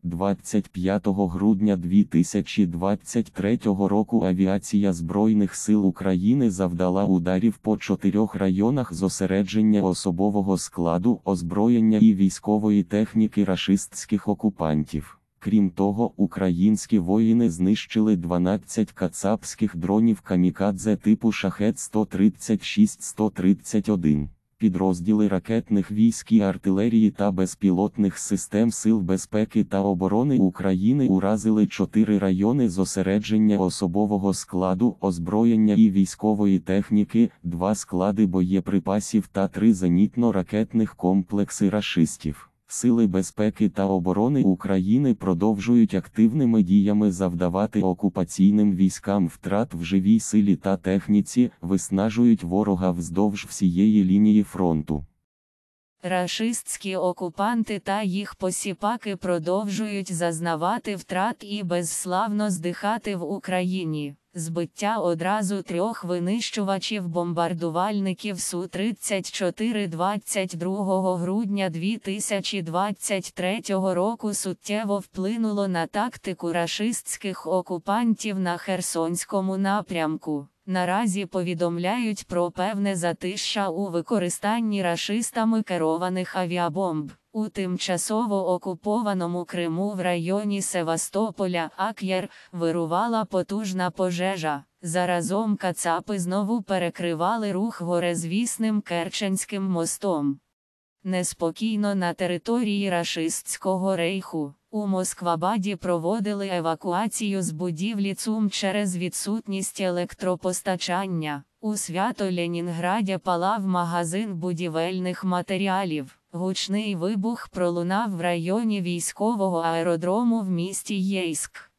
25 грудня 2023 року авіація Збройних сил України завдала ударів по 4 районах зосередження особового складу, озброєння і військової техніки рашистських окупантів. Крім того, українські воїни знищили 12 кацапських дронів камікадзе типу Шахед-136-131. Підрозділи ракетних військ і артилерії та безпілотних систем Сил безпеки та оборони України уразили 4 райони зосередження особового складу, озброєння і військової техніки, 2 склади боєприпасів та 3 зенітно-ракетних комплекси рашистів. Сили безпеки та оборони України продовжують активними діями завдавати окупаційним військам втрат в живій силі та техніці, виснажують ворога вздовж всієї лінії фронту. Рашистські окупанти та їх посіпаки продовжують зазнавати втрат і безславно здихати в Україні. Збиття одразу 3 винищувачів-бомбардувальників Су-34 22 грудня 2023 року суттєво вплинуло на тактику рашистських окупантів на Херсонському напрямку. Наразі повідомляють про певне затища у використанні рашистами керованих авіабомб. У тимчасово окупованому Криму в районі Севастополя, Ак'єр, вирувала потужна пожежа. Заразом кацапи знову перекривали рух горизвісним Керченським мостом. Неспокійно на території рашистського рейху. У Москвабаді проводили евакуацію з будівлі ЦУМ через відсутність електропостачання. У Свято-Ленінграді палав магазин будівельних матеріалів. Гучний вибух пролунав в районі військового аеродрому в місті Єйськ.